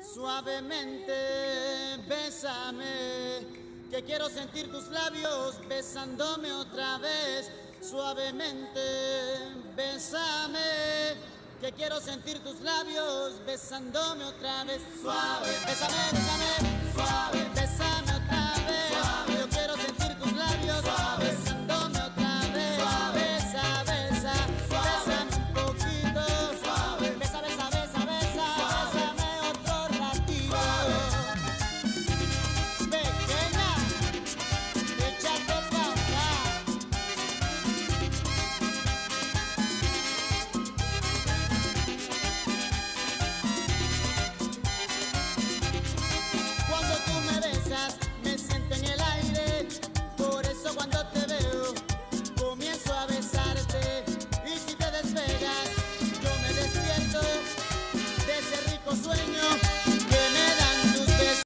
Suavemente, bésame, que quiero sentir tus labios besándome otra vez. Suavemente, bésame, que quiero sentir tus labios besándome otra vez. Suave, bésame, bésame, suave.